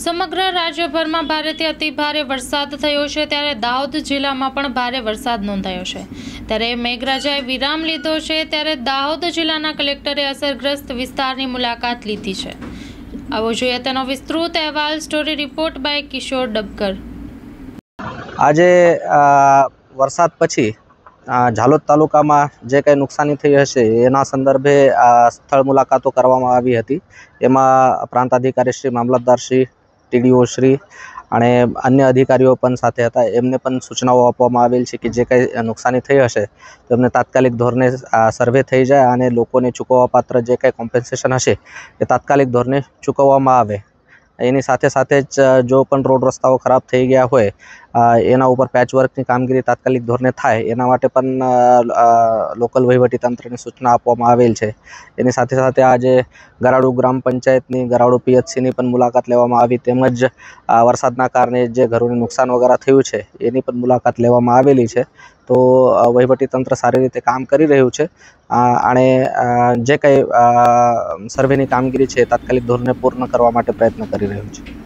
સમગ્ર રાજ્યભરમાં ભારેથી અતિભારે વરસાદ થયો છે, ત્યારે દાહોદ જિલ્લામાં પણ ભારે વરસાદ નોંધાયો છે। ત્યારે મેઘરાજાએ વિરામ લીધો છે, ત્યારે દાહોદ જિલ્લાના કલેક્ટરે અસરગ્રસ્ત વિસ્તારની મુલાકાત લીધી છે। આવો જોઈએ તેનો વિસ્તૃત અહેવાલ। Story report by Kishore Dabkar. આજે વરસાદ પછી ઝાલોદ તાલુકામાં જે કંઈ નુકસાની થઈ હશે એના સંદર્ભે સ્થળ મુલાકાતો કરવામાં આવી હતી। એમાં પ્રાંત અધિકારી શ્રી, મામલતદાર શ્રી, ટીડીઓ શ્રી અને અન્ય અધિકારીઓ પણ સાથે હતા। એમને પણ સૂચનાઓ આપવામાં આવેલ છે કે જે કંઈ નુકસાની થઈ હશે તો એમને તાત્કાલિક ધોરણે સર્વે થઈ જાય અને લોકોને ચૂકવવાપાત્ર જે કંઈ કોમ્પન્સેશન હશે એ તાત્કાલિક ધોરણે ચૂકવવામાં આવે। એની સાથે સાથે જ જો પણ રોડ રસ્તાઓ ખરાબ થઈ ગયા હોય એના ઉપર પેચવર્કની કામગીરી તાત્કાલિક ધોરણે થાય એના માટે પણ લોકલ વહીવટીતંત્રને સૂચના આપવામાં આવેલ છે। એની સાથે સાથે આજે ગરાડુ ગ્રામ પંચાયતની, ગરાડુ પીએચસીની પણ મુલાકાત લેવામાં આવી, તેમજ વરસાદના કારણે જે ઘરોને નુકસાન વગેરે થયું છે એની પણ મુલાકાત લેવામાં આવેલી છે। તો વહીવટીતંત્ર સારી રીતે કામ કરી રહ્યું છે અને જે કંઈ સર્વેની કામગીરી છે તાત્કાલિક ધોરણે પૂર્ણ કરવા માટે પ્રયત્ન કરી રહ્યું છે।